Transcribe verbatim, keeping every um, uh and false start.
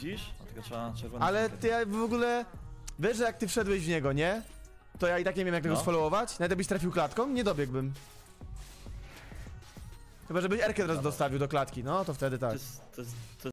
widzisz? A tylko trzeba czerwony. Ale ty ja w ogóle... Wiesz, że jak ty wszedłeś w niego, nie? To ja i tak nie wiem jak tego No. sfollowować. Nawet jakbyś trafił klatką, nie dobiegłbym. Chyba żebyś Erkę teraz dostawił do klatki, no to wtedy tak. To jest, to jest, to